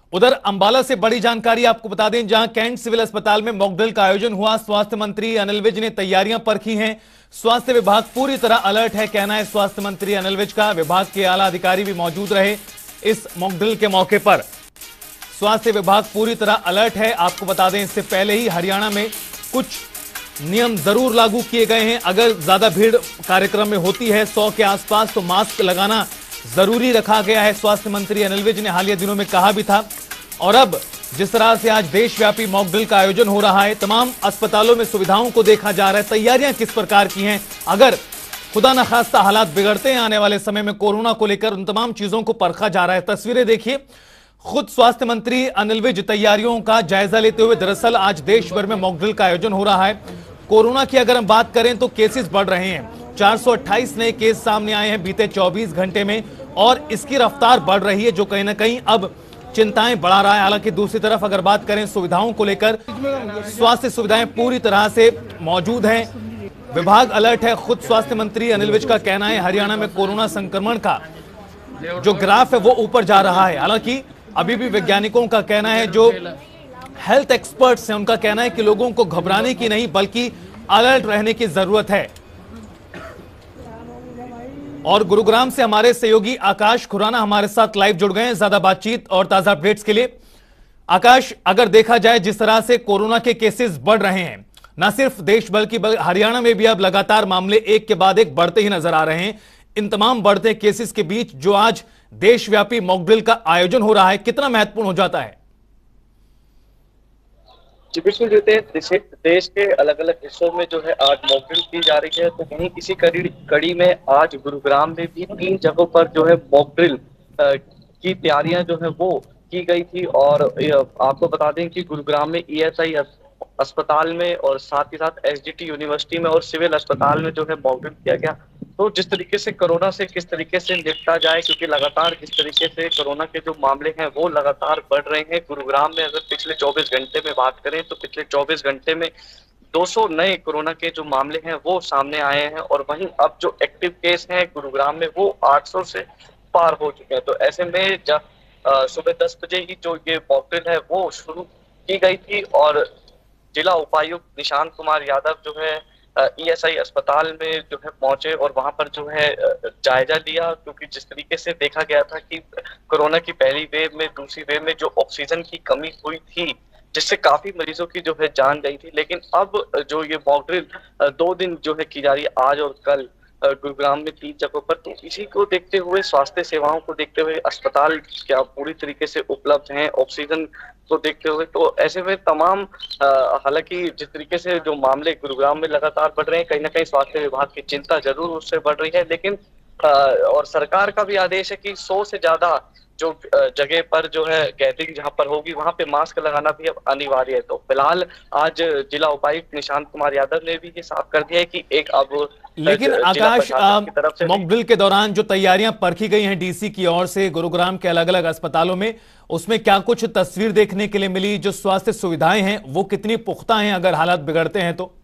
उधर अंबाला से बड़ी जानकारी आपको बता दें, जहां कैंट सिविल अस्पताल में मॉक ड्रिल का आयोजन हुआ। स्वास्थ्य मंत्री अनिल विज ने तैयारियां परखी हैं। स्वास्थ्य विभाग पूरी तरह अलर्ट है, कहना है स्वास्थ्य मंत्री अनिल विज का। विभाग के आला अधिकारी भी मौजूद रहे इस मॉक ड्रिल के मौके पर। स्वास्थ्य विभाग पूरी तरह अलर्ट है। आपको बता दें, इससे पहले ही हरियाणा में कुछ नियम जरूर लागू किए गए हैं। अगर ज्यादा भीड़ कार्यक्रम में होती है 100 के आसपास, तो मास्क लगाना जरूरी रखा गया है। स्वास्थ्य मंत्री अनिल विज ने हालिया दिनों में कहा भी था। और अब जिस तरह से आज देशव्यापी मॉक ड्रिल का आयोजन हो रहा है, तमाम अस्पतालों में सुविधाओं को देखा जा रहा है, तैयारियां किस प्रकार की हैं, अगर खुदा न खास्ता हालात बिगड़ते हैं आने वाले समय में कोरोना को लेकर, उन तमाम चीजों को परखा जा रहा है। तस्वीरें देखिए, खुद स्वास्थ्य मंत्री अनिल विज तैयारियों का जायजा लेते हुए। दरअसल आज देश भर में मॉक ड्रिल का आयोजन हो रहा है। कोरोना की अगर हम बात करें तो केसेस बढ़ रहे हैं। 428 नए केस सामने आए हैं बीते 24 घंटे में, और इसकी रफ्तार बढ़ रही है, जो कहीं ना कहीं अब चिंताएं बढ़ा रहा है। हालांकि दूसरी तरफ अगर बात करें सुविधाओं को लेकर, स्वास्थ्य सुविधाएं पूरी तरह से मौजूद हैं। विभाग अलर्ट है। खुद स्वास्थ्य मंत्री अनिल विज का कहना है हरियाणा में कोरोना संक्रमण का जो ग्राफ है वो ऊपर जा रहा है। हालांकि अभी भी वैज्ञानिकों का कहना है, जो हेल्थ एक्सपर्ट्स हैं उनका कहना है कि लोगों को घबराने की नहीं बल्कि अलर्ट रहने की जरूरत है। और गुरुग्राम से हमारे सहयोगी आकाश खुराना हमारे साथ लाइव जुड़ गए हैं ज्यादा बातचीत और ताजा अपडेट्स के लिए। आकाश, अगर देखा जाए जिस तरह से कोरोना के केसेस बढ़ रहे हैं, न सिर्फ देश बल्कि हरियाणा में भी अब लगातार मामले एक के बाद एक बढ़ते ही नजर आ रहे हैं। इन तमाम बढ़ते केसेस के बीच जो आज देशव्यापी मॉक ड्रिल का आयोजन हो रहा है, कितना महत्वपूर्ण हो जाता है? जी बिल्कुल, देश के अलग अलग हिस्सों में जो है आज मॉक ड्रिल की जा रही है, तो वहीं इसी कड़ी में आज गुरुग्राम में भी 3 जगहों पर जो है मॉक ड्रिल की तैयारियां जो है वो की गई थी। और आपको बता दें कि गुरुग्राम में ईएसआई अस्पताल में और साथ ही साथ एसजीटी यूनिवर्सिटी में और सिविल अस्पताल में जो है मॉक ड्रिल किया गया। तो जिस तरीके से कोरोना से किस तरीके से निपटा जाए, क्योंकि लगातार जिस तरीके से कोरोना के जो मामले हैं वो लगातार बढ़ रहे हैं। गुरुग्राम में अगर पिछले 24 घंटे में बात करें तो पिछले 24 घंटे में 200 नए कोरोना के जो मामले हैं वो सामने आए हैं, और वहीं अब जो एक्टिव केस हैं गुरुग्राम में वो 800 से पार हो चुके हैं। तो ऐसे में जब सुबह 10 बजे ही जो ये मॉक ड्रिल है वो शुरू की गई थी, और जिला उपायुक्त निशांत कुमार यादव जो है ईएसआई अस्पताल में जो है पहुंचे और वहां पर जो है जायजा लिया। क्योंकि जिस तरीके से देखा गया था कि कोरोना की पहली वेव में, दूसरी वेव में जो ऑक्सीजन की कमी हुई थी, जिससे काफी मरीजों की जो है जान गई थी। लेकिन अब जो ये मॉक ड्रिल 2 दिन जो है की जा रही है, आज और कल गुरुग्राम में 3 जगहों पर, तो इसी को देखते हुए, स्वास्थ्य सेवाओं को देखते हुए, अस्पताल क्या पूरी तरीके से उपलब्ध हैं, ऑक्सीजन को देखते हुए, तो ऐसे में तमाम हालांकि जिस तरीके से जो मामले गुरुग्राम में लगातार बढ़ रहे हैं, कहीं ना कहीं स्वास्थ्य विभाग की चिंता जरूर उससे बढ़ रही है। लेकिन और सरकार का भी आदेश है कि 100 से ज्यादा जो जगह पर जो है गैदरिंग जहां पर होगी वहां पे मास्क लगाना भी अब अनिवार्य है। तो फिलहाल आज जिला उपायुक्त निशांत कुमार यादव ने भी ये साफ कर दिया है कि एक अब लेकिन आकाश, मॉक ड्रिल के दौरान जो तैयारियां परखी गई हैं डीसी की ओर से गुरुग्राम के अलग अलग अस्पतालों में, उसमें क्या कुछ तस्वीर देखने के लिए मिली? जो स्वास्थ्य सुविधाएं हैं वो कितनी पुख्ता हैं अगर हालात बिगड़ते हैं तो?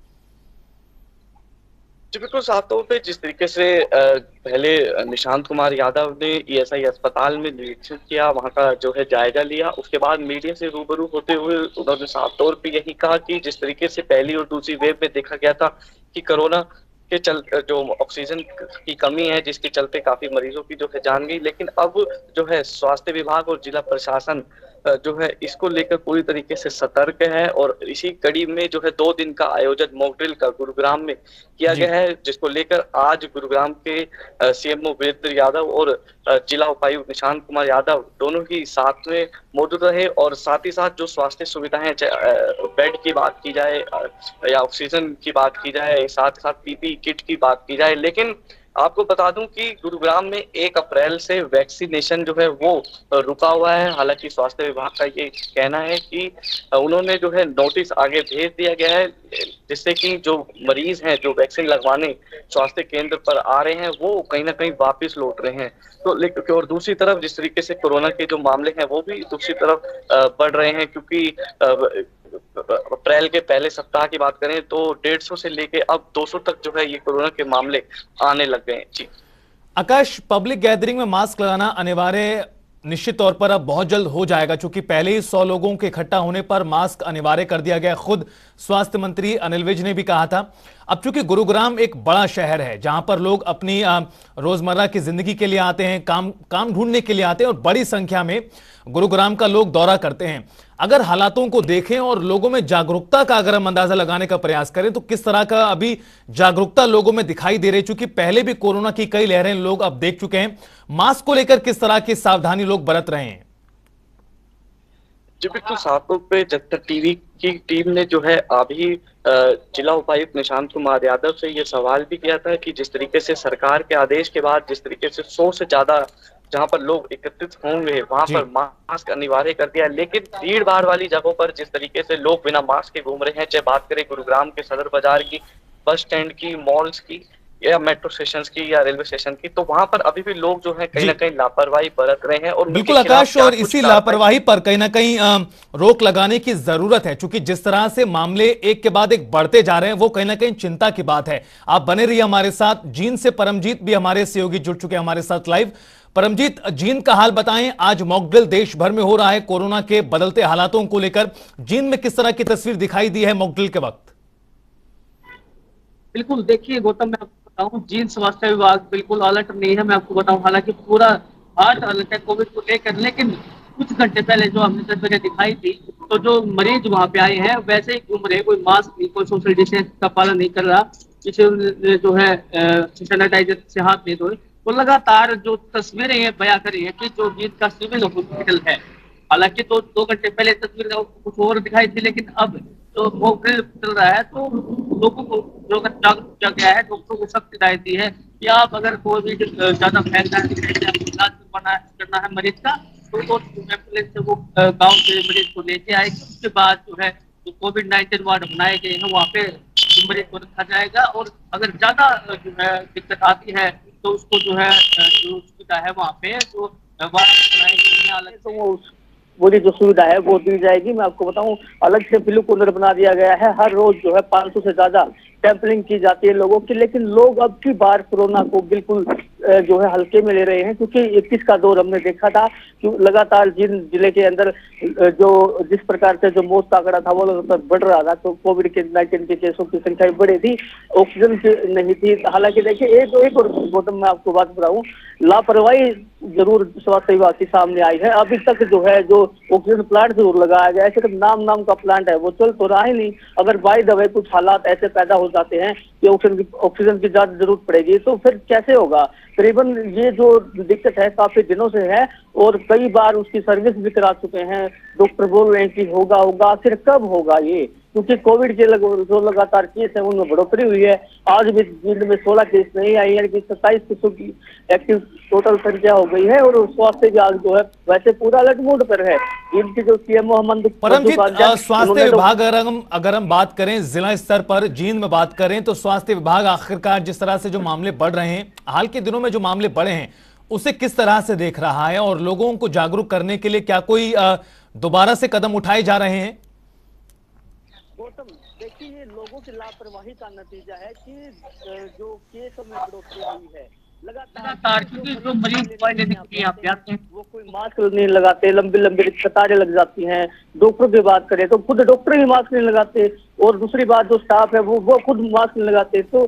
जी बिल्कुल, साफ तौर पे जिस तरीके से पहले निशांत कुमार यादव ने ईएसआई अस्पताल में निरीक्षण किया, वहां का जो है जायजा लिया, उसके बाद मीडिया से रूबरू होते हुए उन्होंने साफ तौर पे यही कहा कि जिस तरीके से पहली और दूसरी वेव में देखा गया था कि कोरोना के जो ऑक्सीजन की कमी है, जिसके चलते काफी मरीजों की जो है जान गई। लेकिन अब जो है स्वास्थ्य विभाग और जिला प्रशासन जो है इसको लेकर पूरी तरीके से सतर्क है, और इसी कड़ी में जो है 2 दिन का आयोजन मॉक ड्रिल का गुरुग्राम में किया गया है, जिसको लेकर आज गुरुग्राम के सीएमओ वीरेंद्र यादव और जिला उपायुक्त निशांत कुमार यादव दोनों ही साथ में मौजूद रहे। और साथ ही साथ जो स्वास्थ्य सुविधाएं, बेड की बात की जाए या ऑक्सीजन की बात की जाए, साथ ही साथ पीपीई किट की बात की जाए। लेकिन आपको बता दूं कि गुरुग्राम में 1 अप्रैल से वैक्सीनेशन जो है वो रुका हुआ है। हालांकि स्वास्थ्य विभाग का ये कहना है कि उन्होंने जो है नोटिस आगे भेज दिया गया है, जिससे कि जो मरीज हैं जो वैक्सीन लगवाने स्वास्थ्य केंद्र पर आ रहे हैं वो कहीं ना कहीं वापस लौट रहे हैं। तो लेकिन और दूसरी तरफ जिस तरीके से कोरोना के जो मामले हैं वो भी दूसरी तरफ बढ़ रहे हैं, क्योंकि अप्रैल के पहले सप्ताह की बात करें तो 150 से लेके अब 200 तक जो है ये कोरोना के मामले आने लग गए हैं। जी आकाश, पब्लिक गैदरिंग में मास्क लगाना अनिवार्य निश्चित तौर पर अब बहुत जल्द हो जाएगा, क्योंकि पहले ही 100 लोगों के इकट्ठा होने पर मास्क अनिवार्य कर दिया गया। खुद स्वास्थ्य मंत्री अनिल विज ने भी कहा था। अब चूंकि गुरुग्राम एक बड़ा शहर है जहां पर लोग अपनी रोजमर्रा की जिंदगी के लिए आते हैं, काम ढूंढने के लिए आते हैं, और बड़ी संख्या में गुरुग्राम का लोग दौरा करते हैं। अगर हालातों को देखें और लोगों में जागरूकता का अगर हम अंदाजा लगाने का प्रयास करें तो किस तरह का अभी जागरूकता लोगों में दिखाई दे रही है? चूंकि पहले भी कोरोना की कई लहरें लोग अब देख चुके हैं, मास्क को लेकर किस तरह की सावधानी लोग बरत रहे हैं? जी बिल्कुल, सातों पे जगतर टीवी की टीम ने जो है अभी जिला उपायुक्त निशांत कुमार यादव से ये सवाल भी किया था कि जिस तरीके से सरकार के आदेश के बाद जिस तरीके से 100 से ज्यादा जहां पर लोग एकत्रित होंगे वहां पर मास्क अनिवार्य कर दिया, लेकिन भीड़ भाड़ वाली जगहों पर जिस तरीके से लोग बिना मास्क के घूम रहे हैं, चाहे बात करें गुरुग्राम के सदर बाजार की, बस स्टैंड की, मॉल्स की, या मेट्रो स्टेशन की, या रेलवे स्टेशन की, तो वहां पर अभी भी लोग जो है कहीं ना कहीं लापरवाही बरत रहे हैं। और बिल्कुल आकाश, और इसी लापरवाही पर कहीं ना कहीं रोक लगाने की जरूरत है, क्योंकि जिस तरह से मामले एक के बाद एक बढ़ते जा रहे हैं वो कहीं ना कहीं चिंता की बात है। आप बने रहिए हमारे साथ। जींद से परमजीत भी हमारे सहयोगी जुड़ चुके हैं हमारे साथ लाइव। परमजीत, जींद का हाल बताएं। आज मॉकड्रिल देश भर में हो रहा है कोरोना के बदलते हालातों को लेकर। जींद में किस तरह की तस्वीर दिखाई दी है मॉकड्रिल के वक्त? बिल्कुल, देखिए गौतम, मैं आपको बताऊं, जींद स्वास्थ्य विभाग बिल्कुल अलर्ट नहीं है। मैं आपको बताऊं, हालांकि पूरा हार्ट अलर्ट है कोविड को लेकर, लेकिन कुछ घंटे पहले जो हमने तस्वीरें दिखाई थी, तो जो मरीज वहां पे आए हैं वैसे ही घूम रहे, कोई मास्क नहीं, कोई सोशल डिस्टेंस का पालन नहीं कर रहा, किसी जो है सैनिटाइजर से हाथ नहीं धोए। तो लगातार जो तस्वीरें हैं बयां करी है कि जो जींद का सिविल हॉस्पिटल है, हालांकि तो 2 घंटे पहले तस्वीर कुछ और दिखाई थी, लेकिन अब तो मॉकड्रिल चल रहा है, तो लोगों को जो जागरूक किया गया है, डॉक्टरों को सख्त हिदायत दी है कि आप अगर कोविड ज्यादा फैल रहा है, इलाज करना है मरीज का, तो एम्बुलेंस से वो गांव से मरीज को लेके आएगी। उसके बाद जो है जो कोविड-19 वार्ड बनाए गए हैं वहाँ पे मरीज को रखा जाएगा, और अगर ज्यादा जो है दिक्कत आती है तो उसको जो है जो सुविधा है वहाँ पे जो वार्ड बनाए गए हैं अलग, तो वो जो सुविधा है वो दी जाएगी। मैं आपको बताऊं, अलग से ब्लू कॉर्नर बना दिया गया है। हर रोज जो है 500 से ज्यादा सैंपलिंग की जाती है लोगों की, लेकिन लोग अब की बार कोरोना को बिल्कुल जो है हल्के में ले रहे हैं, क्योंकि 21 का दौर हमने देखा था कि लगातार जिन जिले के अंदर जो जिस प्रकार से जो मौत का आंकड़ा था वो लगातार बढ़ रहा था, तो कोविड के 19 के केसों की संख्या बढ़ी थी, ऑक्सीजन नहीं थी। हालांकि देखिए एक और गौतम, मैं आपको बात बताऊं, लापरवाही जरूर स्वास्थ्य विभाग के सामने आई है। अभी तक जो है जो ऑक्सीजन प्लांट जरूर लगाया गया है, ऐसे नाम का प्लांट है वो चल तो रहा ही नहीं। अगर बाय द वे कुछ हालात ऐसे पैदा हो जाते हैं कि ऑक्सीजन की ज्यादा जरूरत पड़ेगी, तो फिर कैसे होगा? करीबन ये जो दिक्कत है काफी दिनों से है, और कई बार उसकी सर्विस भी करा चुके हैं। डॉक्टर बोल रहे हैं कि होगा, आखिर कब होगा ये? क्योंकि कोविड के जो लगातार केस है उनमें बढ़ोतरी हुई है। आज भी जिंद में 16 केस नहीं आई है कि 27 केसों की एक्टिव टोटल संख्या हो गई है, और स्वास्थ्य विभाग जो है वैसे पूरा अलर्ट मोड पर है। इनके जो सीएमओ परमजीत, स्वास्थ्य विभाग अगर हम बात करें जिला स्तर पर, जींद में बात करें, तो स्वास्थ्य विभाग आखिरकार जिस तरह से जो मामले बढ़ रहे हैं, हाल के दिनों में जो मामले बढ़े हैं, उसे किस तरह से देख रहा है, और लोगों को जागरूक करने के लिए क्या कोई दोबारा से कदम उठाए जा रहे हैं? गौतम, देखिए ये लोगों की लापरवाही का नतीजा है कि जो केस में बढ़ोतरी हुई है लगातार, क्योंकि जो मरीज दवाई लेने के लिए आप आते हैं वो कोई मास्क नहीं लगाते, लंबी लंबी कतारें लग जाती हैं। डॉक्टर की बात करें तो खुद डॉक्टर ही मास्क नहीं लगाते, और दूसरी बात जो स्टाफ है वो खुद मास्क नहीं लगाते। तो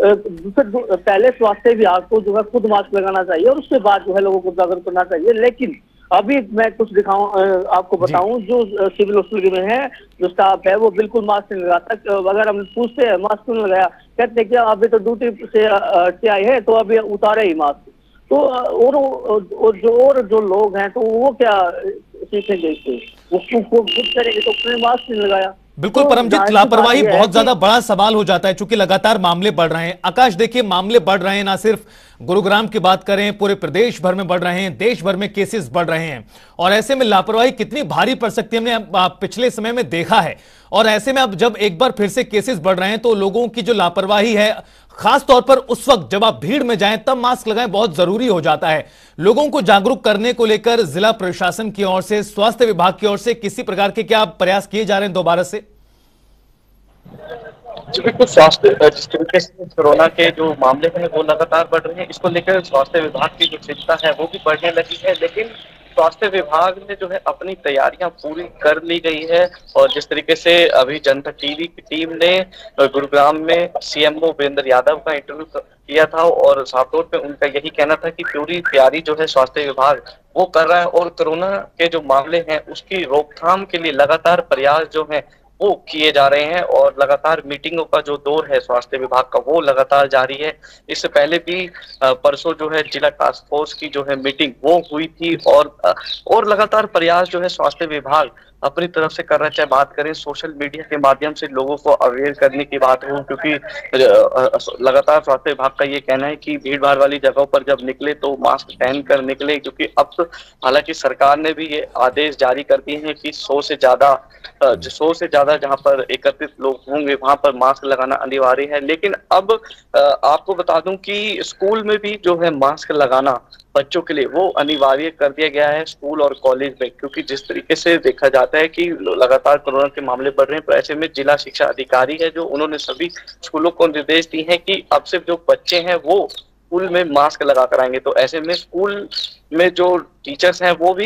पहले स्वास्थ्य विभाग को जो है खुद मास्क लगाना चाहिए, और उसके बाद जो है लोगों को जागरूक करना चाहिए। लेकिन अभी मैं कुछ दिखाऊं, आपको बताऊं, जो सिविल हॉस्पिटल में है जो स्टाफ है वो बिल्कुल मास्क नहीं लगाता। अगर हम पूछते हैं मास्क क्यों लगाया, कहते हैं कि अभी तो ड्यूटी से आए हैं तो अभी उतारे ही मास्क। तो और जो लोग हैं तो वो क्या सीखेंगे इससे? वो खुद करेंगे तो उसने मास्क नहीं लगाया। बिल्कुल परमजीत, लापरवाही बहुत ज्यादा बड़ा सवाल हो जाता है, क्योंकि लगातार मामले बढ़ रहे हैं। आकाश, देखिए मामले बढ़ रहे हैं, ना सिर्फ गुरुग्राम की बात करें, पूरे प्रदेश भर में बढ़ रहे हैं, देश भर में केसेस बढ़ रहे हैं, और ऐसे में लापरवाही कितनी भारी पड़ सकती है हमने पिछले समय में देखा है। और ऐसे में अब जब एक बार फिर से केसेस बढ़ रहे हैं तो लोगों की जो लापरवाही है, खास तौर पर उस वक्त जब आप भीड़ में जाएं तब मास्क लगाएं, बहुत जरूरी हो जाता है। लोगों को जागरूक करने को लेकर जिला प्रशासन की ओर से, स्वास्थ्य विभाग की ओर से किसी प्रकार के क्या प्रयास किए जा रहे हैं दोबारा से? जी बिल्कुल, स्वास्थ्य जिस तरीके से कोरोना के जो मामले हैं वो लगातार बढ़ रहे हैं, इसको लेकर स्वास्थ्य विभाग की जो चिंता है वो भी बढ़ने लगी है। लेकिन स्वास्थ्य विभाग ने जो है अपनी तैयारियां पूरी कर ली गई है। और जिस तरीके से अभी जनता टीवी की टीम ने गुरुग्राम में सीएमओ वीरेंद्र यादव का इंटरव्यू किया था और साफ तौर पे उनका यही कहना था कि पूरी तैयारी जो है स्वास्थ्य विभाग वो कर रहा है और कोरोना के जो मामले हैं उसकी रोकथाम के लिए लगातार प्रयास जो है वो किए जा रहे हैं। और लगातार मीटिंगों का जो दौर है स्वास्थ्य विभाग का वो लगातार जारी है। इससे पहले भी परसों जो है जिला टास्क फोर्स की जो है मीटिंग वो हुई थी और लगातार प्रयास जो है स्वास्थ्य विभाग अपनी तरफ से कर रहा है। चाहे बात करें सोशल मीडिया के माध्यम से लोगों को अवेयर करने की बात हो, क्योंकि लगातार स्वास्थ्य विभाग का ये कहना है कि भीड़ भाड़ वाली जगहों पर जब निकले तो मास्क पहन कर निकले, क्योंकि अब तो हालांकि सरकार ने भी ये आदेश जारी कर दिए हैं कि 100 से ज्यादा जहां पर एकत्रित लोग होंगे वहां पर मास्क लगाना अनिवार्य है। लेकिन अब आपको बता दूं कि स्कूल में भी जो है मास्क लगाना बच्चों के लिए वो अनिवार्य कर दिया गया है स्कूल और कॉलेज में, क्योंकि जिस तरीके से देखा जाता है कि लगातार कोरोना के मामले बढ़ रहे हैं। तो ऐसे में जिला शिक्षा अधिकारी है जो उन्होंने सभी स्कूलों को निर्देश दिए हैं कि अब से जो बच्चे हैं वो स्कूल में मास्क लगा कर आएंगे। तो ऐसे में स्कूल में जो टीचर्स हैं वो भी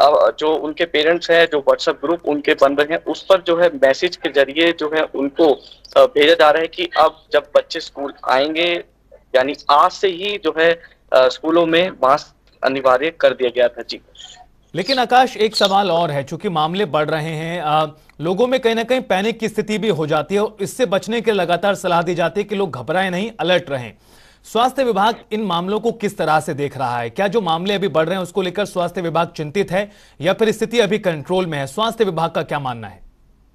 जो उनके पेरेंट्स हैं जो व्हाट्सएप ग्रुप उनके बन रहे हैं उस पर जो है मैसेज के जरिए जो है उनको भेजा जा रहा है कि अब जब बच्चे स्कूल आएंगे यानी आज से ही जो है स्कूलों में मास्क अनिवार्य कर दिया गया था। जी लेकिन आकाश, एक सवाल और है, चूंकि मामले बढ़ रहे हैं, लोगों में कहीं ना कहीं पैनिक की स्थिति भी हो जाती है और इससे बचने के लगातार सलाह दी जाती है कि लोग घबराएं नहीं, अलर्ट रहें। स्वास्थ्य विभाग इन मामलों को किस तरह से देख रहा है? क्या जो मामले अभी बढ़ रहे हैं उसको लेकर स्वास्थ्य विभाग चिंतित है या फिर स्थिति अभी कंट्रोल में है? स्वास्थ्य विभाग का क्या मानना है?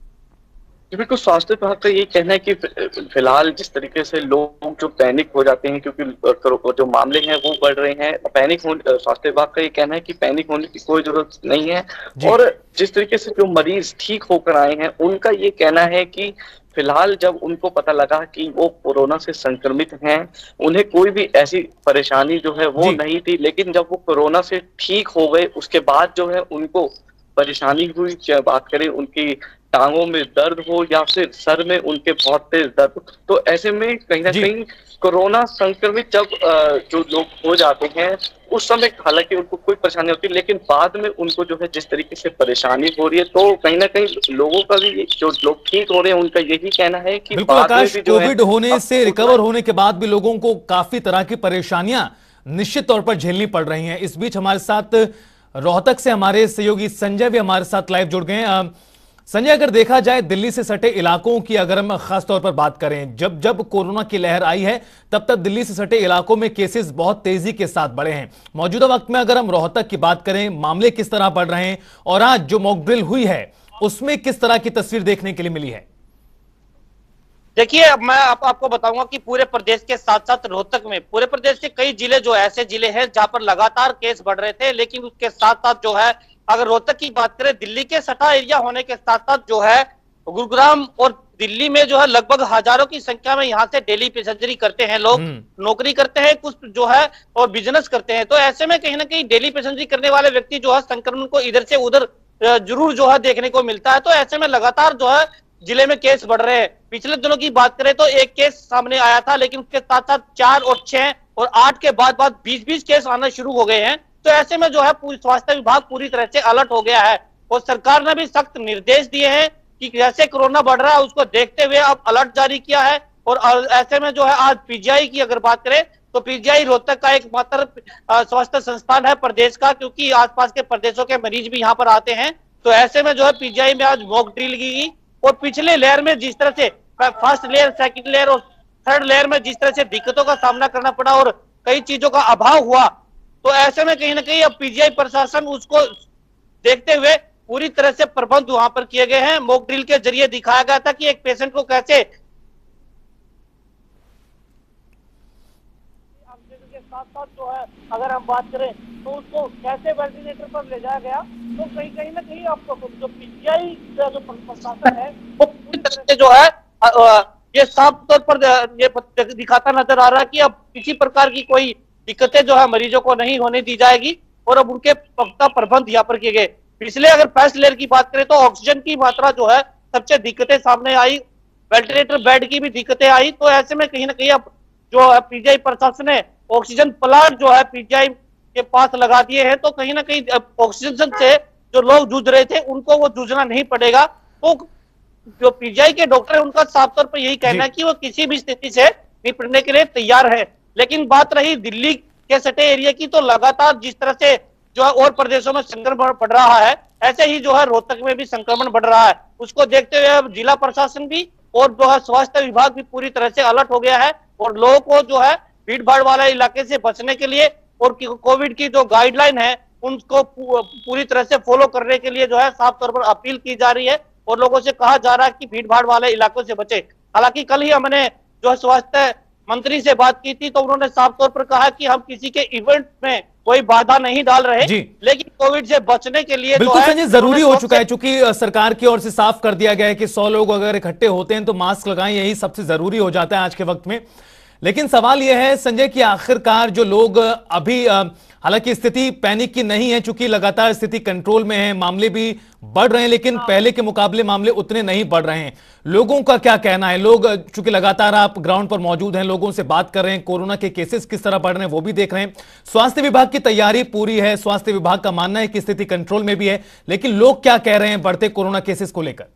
बिल्कुल, स्वास्थ्य विभाग का ये कहना है कि फिलहाल जिस तरीके से लोग जो पैनिक हो जाते हैं क्योंकि जो मामले हैं वो बढ़ रहे हैं, स्वास्थ्य विभाग का ये कहना है कि पैनिक होने की कोई जरूरत नहीं है। और जिस तरीके से जो मरीज ठीक होकर आए हैं उनका ये कहना है कि फिलहाल जब उनको पता लगा कि वो कोरोना से संक्रमित हैं, उन्हें कोई भी ऐसी परेशानी जो है वो नहीं थी, लेकिन जब वो कोरोना से ठीक हो गए उसके बाद जो है उनको परेशानी हुई। चाहे बात करें उनकी टांगों में दर्द हो या फिर सर में उनके बहुत तेज दर्द, तो ऐसे में कहीं ना कहीं कोरोना संक्रमित जब जो लोग हो जाते हैं उस समय हालांकि उनको कोई परेशानी होती है, लेकिन बाद में उनको जो है जिस तरीके से परेशानी हो रही है तो कहीं ना कहीं लोगों का भी जो लोग ठीक हो रहे हैं उनका यही कहना है कि बाद में भी कोविड होने से रिकवर होने के बाद भी लोगों को काफी तरह की परेशानियां निश्चित तौर पर झेलनी पड़ रही हैं। इस बीच हमारे साथ रोहतक से हमारे सहयोगी संजय भी हमारे साथ लाइव जुड़ गए हैं। संजय, अगर देखा जाए दिल्ली से सटे इलाकों की अगर हम खास तौर पर बात करें, जब जब कोरोना की लहर आई है तब तक दिल्ली से सटे इलाकों में केसेस बहुत तेजी के साथ बढ़े हैं। मौजूदा वक्त में अगर हम रोहतक की बात करें, मामले किस तरह बढ़ रहे हैं और आज जो मॉक ड्रिल हुई है उसमें किस तरह की तस्वीर देखने के लिए मिली है? देखिए, अब मैं आपको बताऊंगा कि पूरे प्रदेश के साथ साथ रोहतक में पूरे प्रदेश के कई जिले जो ऐसे जिले हैं जहां पर लगातार केस बढ़ रहे थे, लेकिन उसके साथ साथ जो है अगर रोहतक की बात करें, दिल्ली के सटा एरिया होने के साथ साथ जो है गुरुग्राम और दिल्ली में जो है लगभग हजारों की संख्या में यहाँ से डेली पैसेंजरी करते हैं लोग, नौकरी करते हैं कुछ जो है और बिजनेस करते हैं। तो ऐसे में कहीं ना कहीं डेली पैसेंजरी करने वाले व्यक्ति जो है संक्रमण को इधर से उधर जरूर जो है देखने को मिलता है। तो ऐसे में लगातार जो है जिले में केस बढ़ रहे हैं। पिछले दिनों की बात करें तो एक केस सामने आया था, लेकिन उसके साथ साथ 4 और 6 और 8 के बाद 20-20 केस आना शुरू हो गए हैं। तो ऐसे में जो है स्वास्थ्य विभाग पूरी तरह से अलर्ट हो गया है और सरकार ने भी सख्त निर्देश दिए हैं कि जैसे कोरोना बढ़ रहा है उसको देखते हुए अब अलर्ट जारी किया है। और ऐसे में जो है आज पीजीआई की अगर बात करें तो पीजीआई रोहतक का एक मात्र स्वास्थ्य संस्थान है प्रदेश का, क्योंकि आसपास के प्रदेशों के मरीज भी यहाँ पर आते हैं। तो ऐसे में जो है पीजीआई में आज मॉक ड्रिल की गई और पिछले लेयर में जिस तरह से फर्स्ट लेयर, सेकंड लेयर और थर्ड लेयर में जिस तरह से दिक्कतों का सामना करना पड़ा और कई चीजों का अभाव हुआ, तो ऐसे में कहीं ना कहीं अब पीजीआई प्रशासन उसको देखते हुए पूरी तरह से प्रबंध वहां पर किए गए हैं। मॉक ड्रिल के जरिए दिखाया गया था कि एक पेशेंट को कैसे ऑक्सीजन के साथ साथ जो है अगर हम बात करें तो उसको कैसे वेंटिलेटर पर ले जाया गया। तो कहीं ना कहीं आपको जो पीजीआई का जो प्रशासन है वो पूरी तरह से जो है ये साफ तौर पर ये दिखाता नजर आ रहा है कि अब किसी प्रकार की कोई दिक्कतें जो है मरीजों को नहीं होने दी जाएगी और अब उनके पुख्ता प्रबंध यहाँ पर किए गए। पिछले अगर फर्स्ट लेयर की बात करें तो ऑक्सीजन की मात्रा जो है सबसे दिक्कतें सामने आई, वेंटिलेटर बेड की भी दिक्कतें आई। तो ऐसे में कहीं ना कहीं अब जो है पीजीआई प्रशासन ने ऑक्सीजन प्लांट जो है पीजीआई के पास लगा दिए हैं, तो कहीं ना कहीं ऑक्सीजन से जो लोग जूझ रहे थे उनको वो जूझना नहीं पड़ेगा। तो जो पीजीआई के डॉक्टर है उनका साफ तौर पर यही कहना है कि वो किसी भी स्थिति से निपटने के लिए तैयार है। लेकिन बात रही दिल्ली के सटे एरिया की, तो लगातार जिस तरह से जो है और प्रदेशों में संक्रमण बढ़ रहा है, ऐसे ही जो है रोहतक में भी संक्रमण बढ़ रहा है। उसको देखते हुए अब जिला प्रशासन भी और जो है स्वास्थ्य विभाग भी पूरी तरह से अलर्ट हो गया है और लोगों को जो है भीड़ भाड़ वाले इलाके से बचने के लिए और कोविड की जो गाइडलाइन है उनको पूरी तरह से फॉलो करने के लिए जो है साफ तौर पर अपील की जा रही है और लोगों से कहा जा रहा है कि भीड़ भाड़ वाले इलाकों से बचे। हालांकि कल ही हमने जो है स्वास्थ्य मंत्री से बात की थी, तो उन्होंने साफ तौर पर कहा कि हम किसी के इवेंट में कोई बाधा नहीं डाल रहे, लेकिन कोविड से बचने के लिए बिल्कुल संजय जरूरी हो चुका है, चूंकि सरकार की ओर से साफ कर दिया गया है कि 100 लोग अगर इकट्ठे होते हैं तो मास्क लगाएं, यही सबसे जरूरी हो जाता है आज के वक्त में। लेकिन सवाल यह है संजय कि आखिरकार जो लोग अभी हालांकि स्थिति पैनिक की नहीं है, चूंकि लगातार स्थिति कंट्रोल में है, मामले भी बढ़ रहे हैं, लेकिन पहले के मुकाबले मामले उतने नहीं बढ़ रहे हैं। लोगों का क्या कहना है? लोग चूंकि लगातार आप ग्राउंड पर मौजूद हैं, लोगों से बात कर रहे हैं, कोरोना के केसेस किस तरह बढ़ रहे हैं वो भी देख रहे हैं। स्वास्थ्य विभाग की तैयारी पूरी है, स्वास्थ्य विभाग का मानना है कि स्थिति कंट्रोल में भी है, लेकिन लोग क्या कह रहे हैं बढ़ते कोरोना केसेस को लेकर?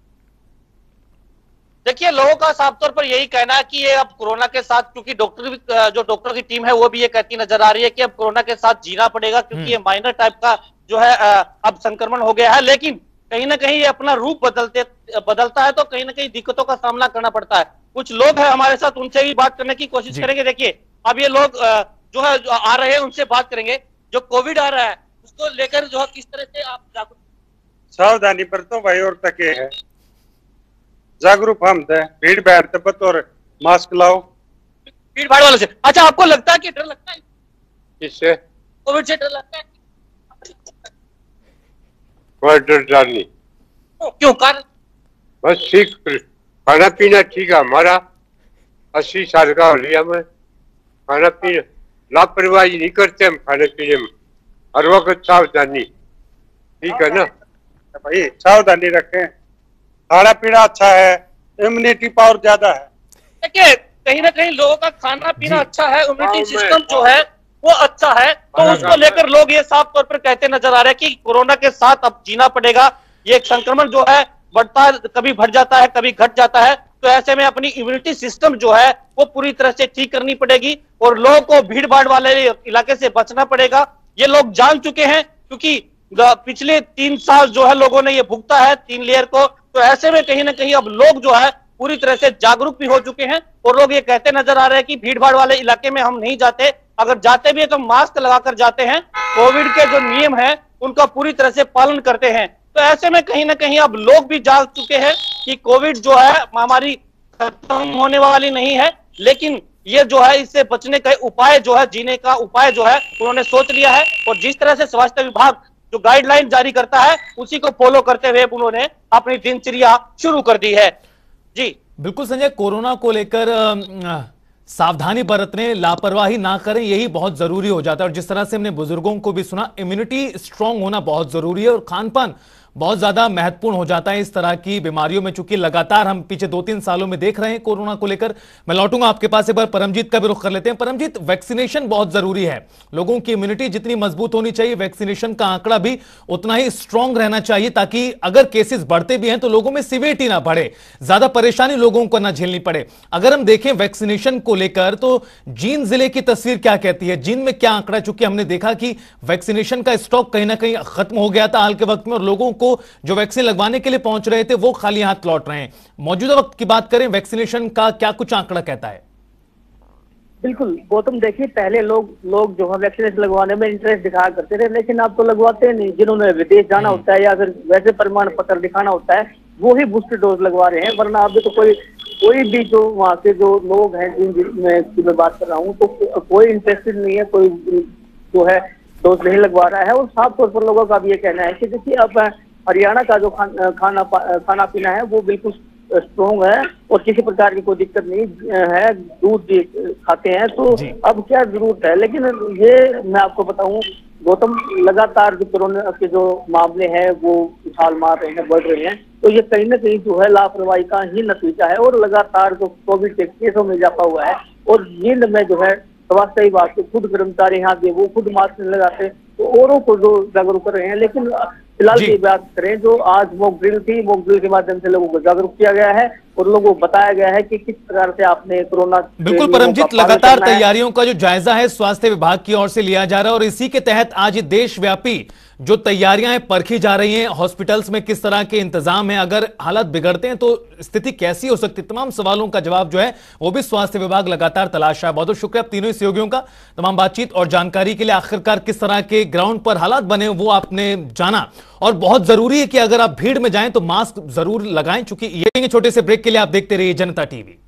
देखिए, लोगों का साफ तौर पर यही कहना है कि ये अब कोरोना के साथ, क्योंकि जो डॉक्टर की टीम है वो भी ये कहती नजर आ रही है कि अब कोरोना के साथ जीना पड़ेगा, क्योंकि ये माइनर टाइप का जो है अब संक्रमण हो गया है। लेकिन कहीं ना कहीं ये अपना रूप बदलता है तो कहीं ना कहीं दिक्कतों का सामना करना पड़ता है। कुछ लोग हैं हमारे साथ, उनसे भी बात करने की कोशिश करेंगे। देखिए, अब ये लोग जो है आ रहे हैं, उनसे बात करेंगे। जो कोविड आ रहा है उसको लेकर जो है किस तरह से आप जागरूक? सावधानी बरतो भाई और तके है, जागरूक हम थे, भीड़ भाड़ तबत और मास्क लाओ। भीड़ भाड़ वालों से अच्छा, आपको लगता है कि डर लगता है? किससे? कोविड से डर लगता है? कोई डर नहीं। क्यों? कारण? बस ठीक, खाना पीना ठीक है हमारा, 80 साल का हो लिया मैं, खाना पीना लापरवाही नहीं करते हम, खाने पीने में हर वक्त सावधानी, ठीक है ना भाई, सावधानी रखें, खाना पीना अच्छा है, इम्यूनिटी पावर ज्यादा है। देखिए, कहीं ना कहीं लोगों का खाना पीना अच्छा है, इम्यूनिटी सिस्टम जो है वो अच्छा है, तो उसको लेकर लोग ये साफ तौर पर कहते नजर आ रहे हैं कि कोरोना के साथ अब जीना पड़ेगा। ये एक संक्रमण जो है बढ़ता है, कभी बढ़ जाता है, कभी घट जाता है, तो ऐसे में अपनी इम्यूनिटी सिस्टम जो है वो पूरी तरह से ठीक करनी पड़ेगी और लोगों को भीड़ भाड़ वाले इलाके से बचना पड़ेगा। ये लोग जान चुके हैं, क्योंकि पिछले 3 साल जो है लोगों ने ये भुगता है 3 लेयर को, तो ऐसे में कहीं ना कहीं अब लोग जो है पूरी तरह से जागरूक भी हो चुके हैं और लोग ये कहते नजर आ रहे हैं कि भीड़ भाड़ वाले इलाके में हम नहीं जाते, अगर जाते भी है तो मास्क लगाकर जाते हैं, कोविड के जो नियम है उनका पूरी तरह से पालन करते हैं। तो ऐसे में कहीं ना कहीं अब लोग भी जाग चुके हैं कि कोविड जो है महामारी खत्म होने वाली नहीं है, लेकिन ये जो है इससे बचने का उपाय जो है, जीने का उपाय जो है उन्होंने सोच लिया है और जिस तरह से स्वास्थ्य विभाग जो गाइडलाइन जारी करता है उसी को फॉलो करते हुए उन्होंने अपनी दिनचर्या शुरू कर दी है। जी बिल्कुल संजय, कोरोना को लेकर सावधानी बरतने, लापरवाही ना करें, यही बहुत जरूरी हो जाता है। और जिस तरह से हमने बुजुर्गों को भी सुना, इम्यूनिटी स्ट्रांग होना बहुत जरूरी है और खान पान बहुत ज्यादा महत्वपूर्ण हो जाता है इस तरह की बीमारियों में, चूंकि लगातार हम पिछले 2-3 सालों में देख रहे हैं कोरोना को लेकर। मैं लौटूंगा आपके पास, एक बार परमजीत का भी रुख कर लेते हैं। परमजीत, वैक्सीनेशन बहुत जरूरी है, लोगों की इम्यूनिटी जितनी मजबूत होनी चाहिए, वैक्सीनेशन का आंकड़ा भी उतना ही स्ट्रांग रहना चाहिए, ताकि अगर केसेस बढ़ते भी हैं तो लोगों में सिवियरिटी ना बढ़े, ज्यादा परेशानी लोगों को ना झेलनी पड़े। अगर हम देखें वैक्सीनेशन को लेकर तो जींद जिले की तस्वीर क्या कहती है? जींद में क्या आंकड़ा? चूंकि हमने देखा कि वैक्सीनेशन का स्टॉक कहीं ना कहीं खत्म हो गया था हाल के वक्त में और लोगों को जो वैक्सीन लगवाने के लिए पहुंच रहे थे वो खाली हाथ लौट रहे हैं। मौजूदा वक्त की बात करें, वैक्सीनेशन का क्या कुछ आंकड़ा कहता है? बिल्कुल गौतम, देखिए पहले लोग जो है वैक्सीनेशन लगवाने में इंटरेस्ट दिखाया करते थे, लेकिन अब तो लगवाते नहीं। जिन्होंने विदेश जाना होता है या फिर वैसे प्रमाण पत्र दिखाना होता है वो ही बूस्टर डोज लगवा रहे हैं, वरना अभी तो कोई भी जो वहाँ के जो लोग हैं जिनकी मैं बात कर रहा हूँ, तो कोई इंटरेस्टेड नहीं है, कोई जो है डोज नहीं लगवा रहा है। और साफ तौर पर लोगों का भी ये कहना है कि देखिए अब हरियाणा का जो खाना पीना है वो बिल्कुल स्ट्रॉन्ग है और किसी प्रकार की कोई दिक्कत नहीं है, दूध भी खाते हैं, तो अब क्या जरूरत है। लेकिन ये मैं आपको बताऊं गौतम, लगातार जो कोरोना के जो मामले हैं वो उछाल मार रहे हैं, बढ़ रहे हैं, तो ये कहीं ना कहीं जो है लापरवाही का ही नतीजा है और लगातार जो कोविड के केसों में इजाफा हुआ है और जींद में जो है स्वास्थ्य विभाग के खुद कर्मचारी यहाँ के वो खुद मास्क नहीं लगाते, तो औरों को जो जागरूक कर रहे हैं। लेकिन फिलहाल की बात करें, जो आज मॉक ड्रिल थी, मॉक ड्रिल के माध्यम से लोगों को जागरूक किया गया है और लोगों को बताया गया है कि किस प्रकार से आपने कोरोना। बिल्कुल परमजीत, लगातार तैयारियों का जो जायजा है स्वास्थ्य विभाग की ओर से लिया जा रहा है और इसी के तहत आज देशव्यापी जो तैयारियां हैं परखी जा रही हैं। हॉस्पिटल्स में किस तरह के इंतजाम है, अगर हालात बिगड़ते हैं तो स्थिति कैसी हो सकती है, तमाम सवालों का जवाब जो है वो भी स्वास्थ्य विभाग लगातार तलाश रहा है। बहुत बहुत शुक्रिया आप तीनों ही सहयोगियों का तमाम बातचीत और जानकारी के लिए। आखिरकार किस तरह के ग्राउंड पर हालात बने वो आपने जाना, और बहुत जरूरी है कि अगर आप भीड़ में जाएं तो मास्क जरूर लगाएं। चुकी ये छोटे से ब्रेक के लिए आप देखते रहिए जनता टीवी।